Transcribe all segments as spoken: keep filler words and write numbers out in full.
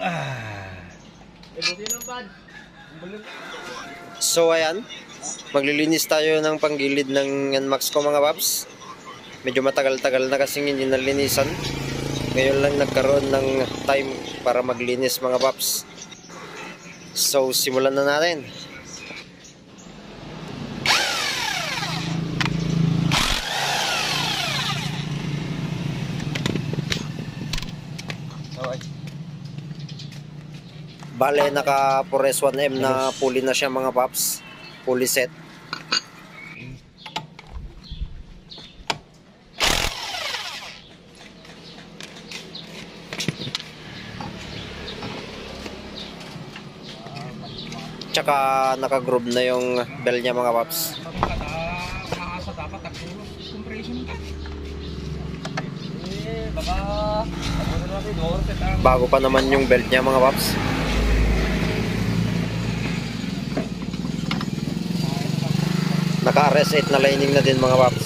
So ayan, maglilinis tayo ng panggilid ng Nmax ko mga paps. Medyo matagal-tagal na kasing hindi nalinisan. Ngayon lang nagkaroon ng time para maglinis mga paps. So simulan na natin. Bale, naka four S one M na pulley na siya mga paps. Pulley set. Tsaka naka-groove na yung bell niya mga paps. Bago pa naman yung belt niya mga paps. Naka R S eight na lining na din mga paps.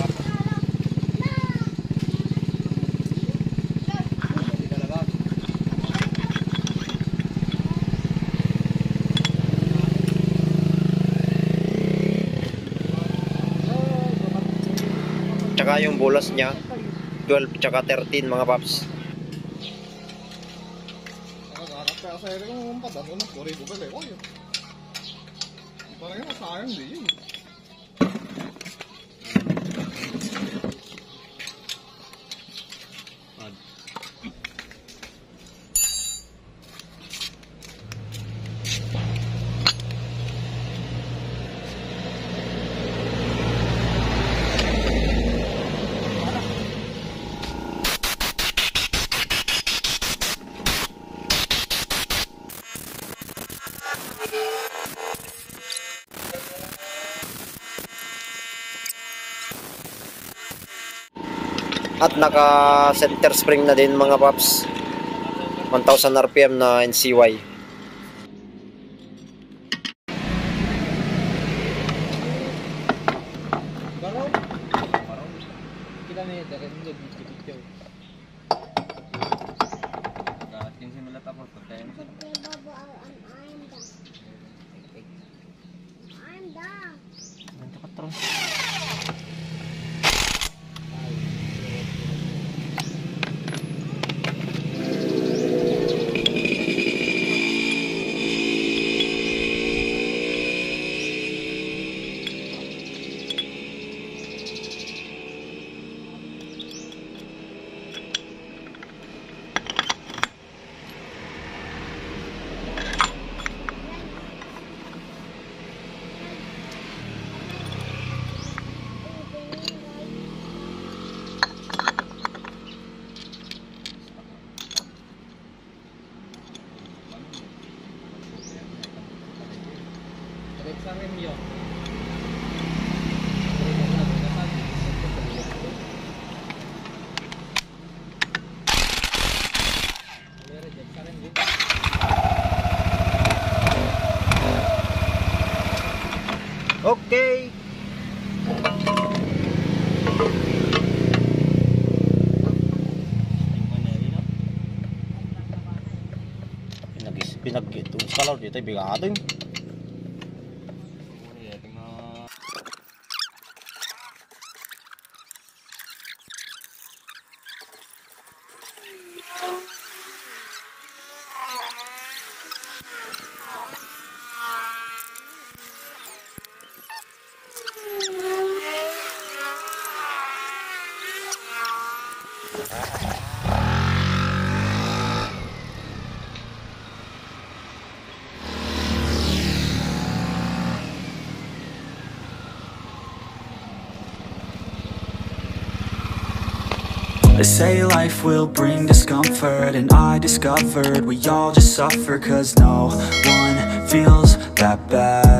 Tsaka yung bulas niya twelve tsaka thirteen mga paps. At naka center spring na din mga paps. one thousand R P M na N C Y. Okay. Pinag pinag itu kalau dito bigado. They say life will bring discomfort, and I discovered we all just suffer, cause no one feels that bad.